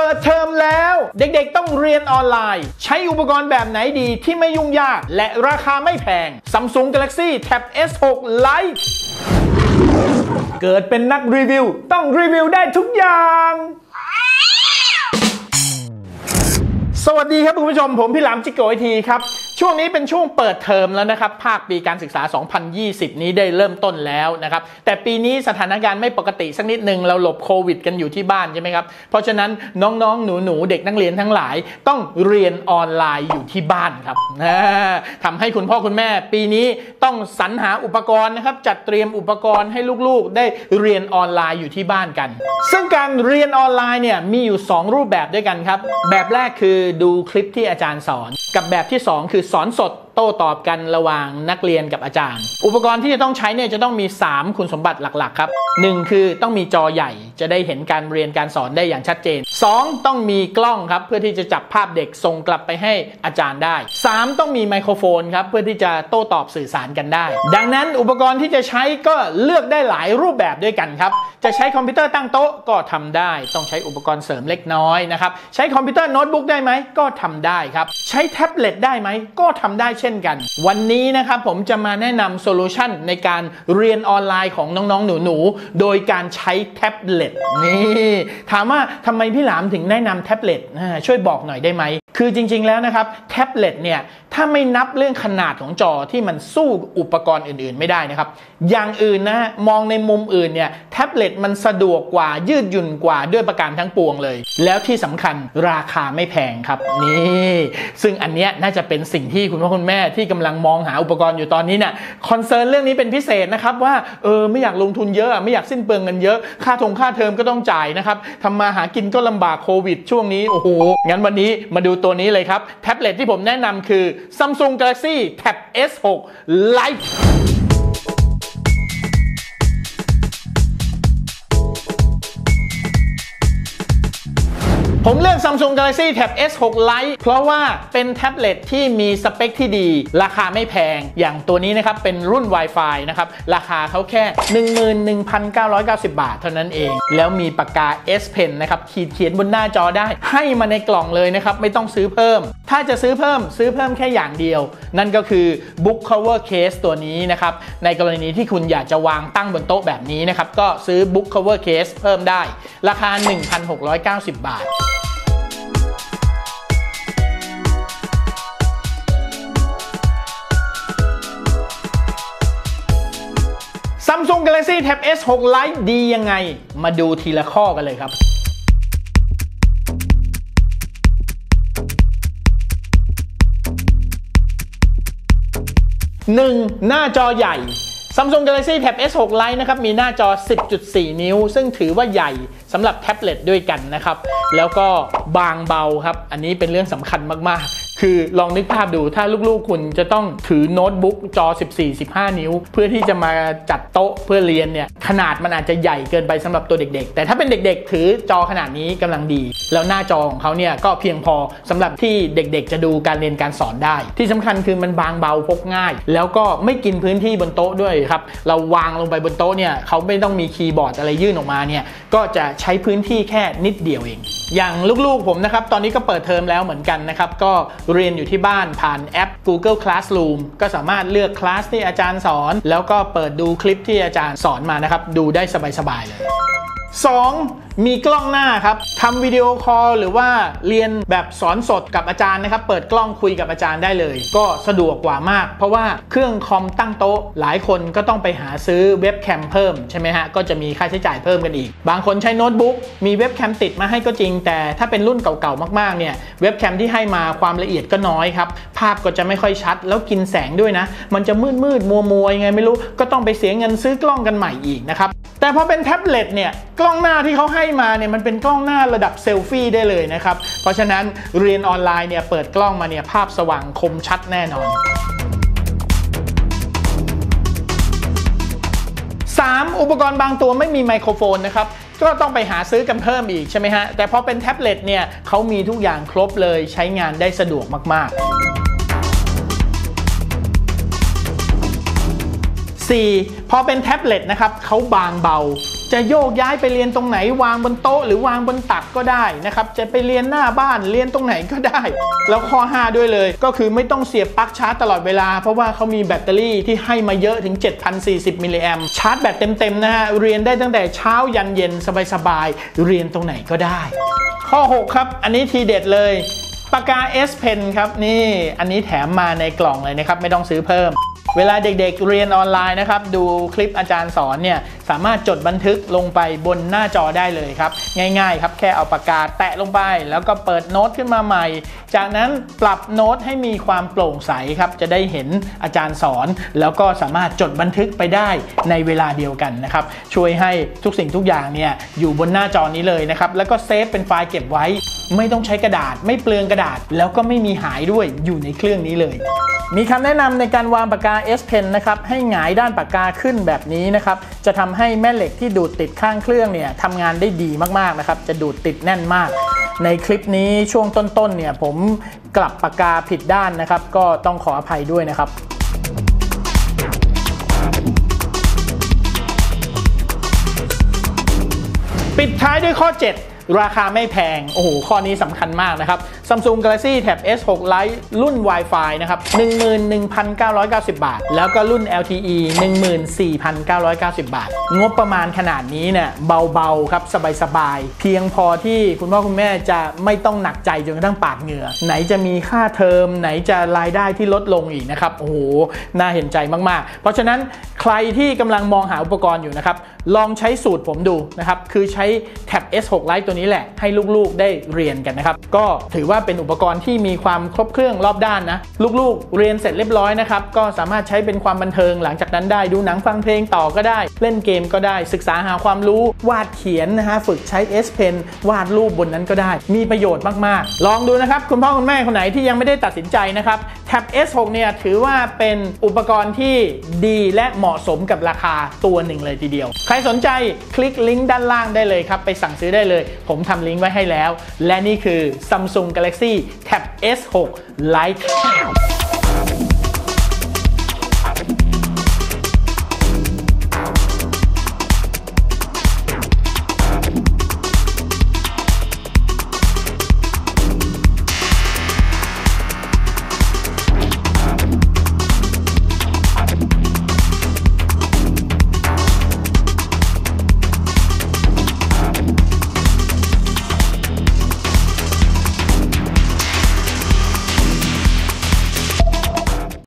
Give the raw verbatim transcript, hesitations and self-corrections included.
ปิดเทอมแล้วเด็กๆต้องเรียนออนไลน์ใช้อุปกรณ์แบบไหนดีที่ไม่ยุ่งยากและราคาไม่แพง Samsung Galaxy Tab เอส หก Lite เกิดเป็นนักรีวิวต้องรีวิวได้ทุกอย่างสวัสดีครับคุณผู้ชมผมพี่หลามจิโกไอทีครับช่วงนี้เป็นช่วงเปิดเทอมแล้วนะครับภาคปีการศึกษาสองพันยี่สิบนี้ได้เริ่มต้นแล้วนะครับแต่ปีนี้สถานการณ์ไม่ปกติสักนิดหนึ่งเราหลบโควิดกันอยู่ที่บ้านใช่ไหมครับเพราะฉะนั้นน้องๆหนูๆเด็กนักเรียนทั้งหลายต้องเรียนออนไลน์อยู่ที่บ้านครับทำให้คุณพ่อคุณแม่ปีนี้ต้องสรรหาอุปกรณ์นะครับจัดเตรียมอุปกรณ์ให้ลูกๆได้เรียนออนไลน์อยู่ที่บ้านกันซึ่งการเรียนออนไลน์เนี่ยมีอยู่สองรูปแบบด้วยกันครับแบบแรกคือดูคลิปที่อาจารย์สอนกับแบบที่สองคือสอนสดโต้ตอบกันระหว่างนักเรียนกับอาจารย์อุปกรณ์ที่จะต้องใช้เนี่ยจะต้องมีสามคุณสมบัติหลักๆครับหนึ่งคือต้องมีจอใหญ่จะได้เห็นการเรียนการสอนได้อย่างชัดเจนสองต้องมีกล้องครับเพื่อที่จะจับภาพเด็กส่งกลับไปให้อาจารย์ได้สามต้องมีไมโครโฟนครับเพื่อที่จะโต้ตอบสื่อสารกันได้ดังนั้นอุปกรณ์ที่จะใช้ก็เลือกได้หลายรูปแบบด้วยกันครับจะใช้คอมพิวเตอร์ตั้งโต๊ะก็ทำได้ต้องใช้อุปกรณ์เสริมเล็กน้อยนะครับใช้คอมพิวเตอร์โน้ตบุ๊กได้ไหมก็ทำได้ครับใช้แท็บเล็ตได้ไหมก็ทำได้เช่นกันวันนี้นะครับผมจะมาแนะนำโซลูชันในการเรียนออนไลน์ของน้องๆหนูๆโดยการใช้แท็บเล็ตนี่ถามว่าทำไมพี่หลามถึงแนะนำแท็บเล็ตช่วยบอกหน่อยได้ไหมคือจริงๆแล้วนะครับแท็บเล็ตเนี่ยถ้าไม่นับเรื่องขนาดของจอที่มันสู้อุปกรณ์อื่นๆไม่ได้นะครับอย่างอื่นนะมองในมุมอื่นเนี่ยแท็บเล็ตมันสะดวกกว่ายืดหยุ่นกว่าด้วยประการทั้งปวงเลยแล้วที่สำคัญราคาไม่แพงครับนี่ซึ่งอันเนี้ยน่าจะเป็นสิ่งที่คุณพ่อคุณแม่ที่กำลังมองหาอุปกรณ์อยู่ตอนนี้เนี่ยคอนเซิร์นเรื่องนี้เป็นพิเศษนะครับว่าเออไม่อยากลงทุนเยอะไม่อยากสิ้นเปลืองเงินเยอะค่าทงค่าเทอมก็ต้องจ่ายนะครับทำมาหากินก็ลำบากโควิดช่วงนี้โอ้โหงั้นวันนี้มาดูตัวนี้เลยครับแท็บเล็ตที่ผมแนะนำคือ Samsung Galaxy Tab เอส หก Liteผมเลือก Samsung Galaxy Tab เอส หก Lite เพราะว่าเป็นแท็บเล็ตที่มีสเปคที่ดีราคาไม่แพงอย่างตัวนี้นะครับเป็นรุ่น Wi-Fi นะครับราคาเขาแค่ หนึ่งหมื่นหนึ่งพันเก้าร้อยเก้าสิบ บาทเท่านั้นเองแล้วมีปากกา S Pen นะครับขีดเขียนบนหน้าจอได้ให้มาในกล่องเลยนะครับไม่ต้องซื้อเพิ่มถ้าจะซื้อเพิ่มซื้อเพิ่มแค่อย่างเดียวนั่นก็คือ Book Cover Case ตัวนี้นะครับในกรณีที่คุณอยากจะวางตั้งบนโต๊ะแบบนี้นะครับก็ซื้อ Book Cover Case เพิ่มได้ราคา หนึ่งพันหกร้อยเก้าสิบ บาทSamsung Galaxy Tab เอส หก Lite ดียังไงมาดูทีละข้อกันเลยครับหนึ่งหน้าจอใหญ่ Samsung Galaxy Tab เอส หก Lite นะครับมีหน้าจอ สิบจุดสี่ นิ้วซึ่งถือว่าใหญ่สำหรับแท็บเล็ตด้วยกันนะครับแล้วก็บางเบาครับอันนี้เป็นเรื่องสำคัญมากๆคือลองนึกภาพดูถ้าลูกๆคุณจะต้องถือโน้ตบุ๊กจอ สิบสี่ สิบห้า นิ้วเพื่อที่จะมาจัดโต๊ะเพื่อเรียนเนี่ยขนาดมันอาจจะใหญ่เกินไปสำหรับตัวเด็กๆแต่ถ้าเป็นเด็กๆถือจอขนาดนี้กำลังดีแล้วหน้าจอของเขาเนี่ยก็เพียงพอสำหรับที่เด็กๆจะดูการเรียนการสอนได้ที่สำคัญคือมันบางเบาพกง่ายแล้วก็ไม่กินพื้นที่บนโต๊ะด้วยครับเราวางลงไปบนโต๊ะเนี่ยเขาไม่ต้องมีคีย์บอร์ดอะไรยื่นออกมาเนี่ยก็จะใช้พื้นที่แค่นิดเดียวเองอย่างลูกๆผมนะครับตอนนี้ก็เปิดเทอมแล้วเหมือนกันนะครับก็เรียนอยู่ที่บ้านผ่านแอป Google Classroom ก็สามารถเลือกคลาสที่อาจารย์สอนแล้วก็เปิดดูคลิปที่อาจารย์สอนมานะครับดูได้สบายๆเลยสองมีกล้องหน้าครับทำวิดีโอคอลหรือว่าเรียนแบบสอนสดกับอาจารย์นะครับเปิดกล้องคุยกับอาจารย์ได้เลยก็สะดวกกว่ามากเพราะว่าเครื่องคอมตั้งโต๊ะหลายคนก็ต้องไปหาซื้อเว็บแคมเพิ่มใช่ไหมฮะก็จะมีค่าใช้จ่ายเพิ่มกันอีกบางคนใช้โน้ตบุ๊กมีเว็บแคมติดมาให้ก็จริงแต่ถ้าเป็นรุ่นเก่าๆมากๆเนี่ยเว็บแคมที่ให้มาความละเอียดก็น้อยครับภาพก็จะไม่ค่อยชัดแล้วกินแสงด้วยนะมันจะมืดๆมัวๆยังไงไม่รู้ก็ต้องไปเสียเงินซื้อกล้องกันใหม่อีกนะครับแต่พอเป็นแท็บเล็ตเนี่ยกล้องหน้าที่เขาให้มาเนี่ยมันเป็นกล้องหน้าระดับเซลฟี่ได้เลยนะครับเพราะฉะนั้นเรียนออนไลน์เนี่ยเปิดกล้องมาเนี่ยภาพสว่างคมชัดแน่นอนสามอุปกรณ์บางตัวไม่มีไมโครโฟนนะครับก็ต้องไปหาซื้อกันเพิ่มอีกใช่ไหมฮะแต่พอเป็นแท็บเล็ตเนี่ยเขามีทุกอย่างครบเลยใช้งานได้สะดวกมากๆสี่ พอเป็นแท็บเล็ตนะครับเขาบางเบาจะโยกย้ายไปเรียนตรงไหนวางบนโต๊ะหรือวางบนตักก็ได้นะครับจะไปเรียนหน้าบ้านเรียนตรงไหนก็ได้แล้วข้อห้าด้วยเลยก็คือไม่ต้องเสียบปลั๊กชาร์จตลอดเวลาเพราะว่าเขามีแบตเตอรี่ที่ให้มาเยอะถึง เจ็ดพันสี่สิบ มิลลิแอมป์ชาร์จแบตเต็มๆนะฮะเรียนได้ตั้งแต่เช้ายันเย็นสบายๆเรียนตรงไหนก็ได้ข้อหกครับอันนี้ทีเด็ดเลยปากกา S Pen ครับนี่อันนี้แถมมาในกล่องเลยนะครับไม่ต้องซื้อเพิ่มเวลาเด็กๆเรียนออนไลน์นะครับดูคลิปอาจารย์สอนเนี่ยสามารถจดบันทึกลงไปบนหน้าจอได้เลยครับง่ายๆครับแค่เอาปากกาแตะลงไปแล้วก็เปิดโน้ตขึ้นมาใหม่จากนั้นปรับโน้ตให้มีความโปร่งใสครับจะได้เห็นอาจารย์สอนแล้วก็สามารถจดบันทึกไปได้ในเวลาเดียวกันนะครับช่วยให้ทุกสิ่งทุกอย่างเนี่ยอยู่บนหน้าจอนี้เลยนะครับแล้วก็เซฟเป็นไฟล์เก็บไว้ไม่ต้องใช้กระดาษไม่เปลืองกระดาษแล้วก็ไม่มีหายด้วยอยู่ในเครื่องนี้เลยมีคำแนะนำในการวางปากกา S Pen นะครับให้หงายด้านปากกาขึ้นแบบนี้นะครับจะทำให้แม่เหล็กที่ดูดติดข้างเครื่องเนี่ยทำงานได้ดีมากๆนะครับจะดูดติดแน่นมากในคลิปนี้ช่วงต้นๆเนี่ยผมกลับปากกาผิดด้านนะครับก็ต้องขออภัยด้วยนะครับปิดท้ายด้วยข้อเจ็ดราคาไม่แพงโอ้โหข้อนี้สำคัญมากนะครับ Samsung Galaxy Tab เอส หก Lite รุ่น Wi-Fi นะครับ หนึ่งหมื่นหนึ่งพันเก้าร้อยเก้าสิบ บาทแล้วก็รุ่น แอล ที อี หนึ่งหมื่นสี่พันเก้าร้อยเก้าสิบ บาทงบประมาณขนาดนี้เนี่ยเบาๆครับสบายๆเพียงพอที่คุณพ่อคุณแม่จะไม่ต้องหนักใจจนกระทั่งปากเหงื่อไหนจะมีค่าเทอมไหนจะรายได้ที่ลดลงอีกนะครับโอ้โหน่าเห็นใจมากๆเพราะฉะนั้นใครที่กำลังมองหาอุปกรณ์อยู่นะครับลองใช้สูตรผมดูนะครับคือใช้ Tab เอส หก Lite ตัวนี้แหละให้ลูกๆได้เรียนกันนะครับก็ถือว่าเป็นอุปกรณ์ที่มีความครบเครื่องรอบด้านนะลูกๆเรียนเสร็จเรียบร้อยนะครับก็สามารถใช้เป็นความบันเทิงหลังจากนั้นได้ดูหนังฟังเพลงต่อก็ได้เล่นเกมก็ได้ศึกษาหาความรู้วาดเขียนนะฮะฝึกใช้ S Pen วาดรูปบนนั้นก็ได้มีประโยชน์มากๆลองดูนะครับคุณพ่อคุณแม่คนไหนที่ยังไม่ได้ตัดสินใจนะครับ Tab เอส หก เนี่ยถือว่าเป็นอุปกรณ์ที่ดีและเหมาะสมกับราคาตัวหนึ่งเลยทีเดียวใครสนใจคลิกลิงก์ด้านล่างได้เลยครับไปสั่งซื้อได้เลยผมทำลิงก์ไว้ให้แล้วและนี่คือ Samsung Galaxy Tab เอส หก Lite